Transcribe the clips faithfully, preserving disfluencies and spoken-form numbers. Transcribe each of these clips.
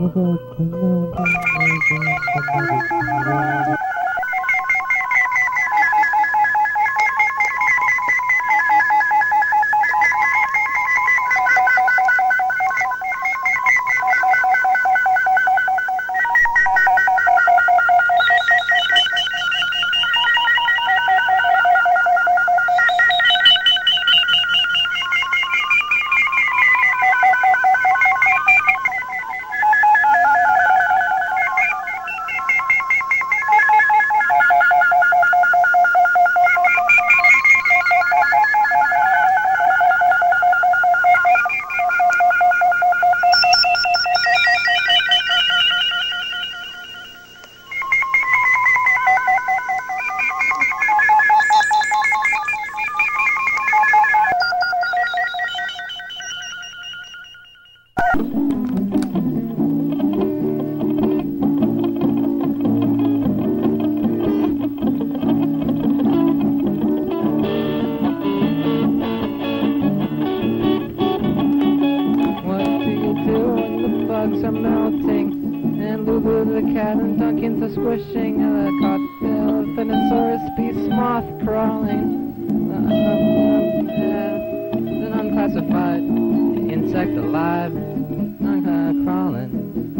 Squishing a cocktail, Spinosaurus beast moth crawling, uh, uh, uh, an unclassified insect alive, uh, crawling,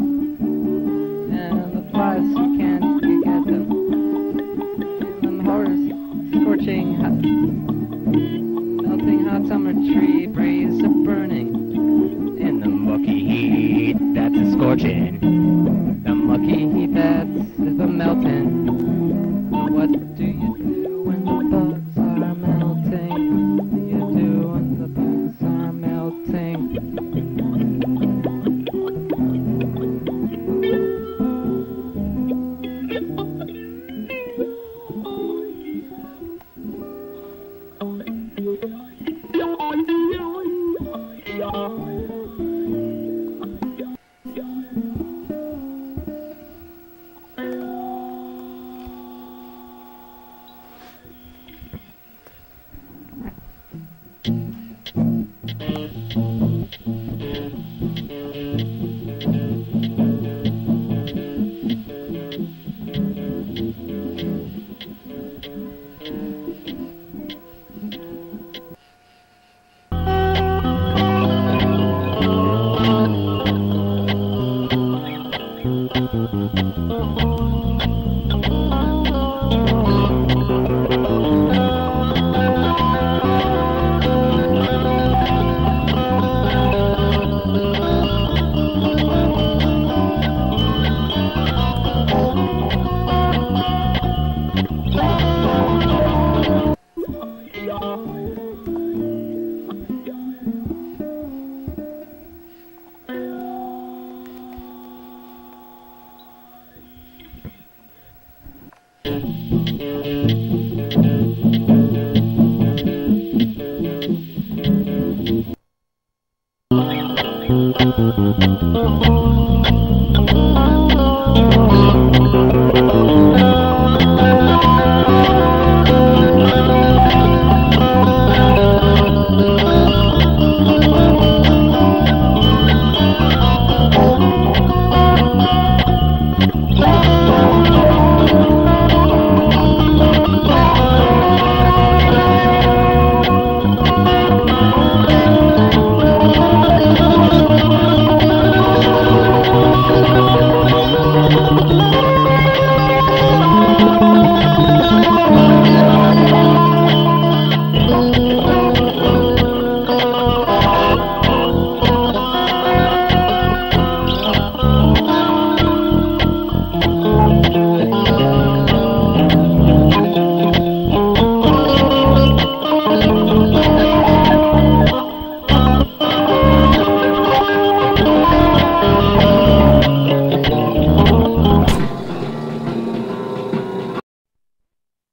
and the flies you can't you get them, and the horrors scorching hot, melting hot summer tree breeze a burning, in the mucky heat that's a scorching, the mucky heat that's the melting. What do you do when the bugs are melting? What do you do when the bugs are melting?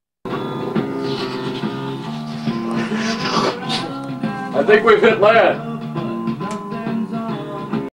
I think we've hit land.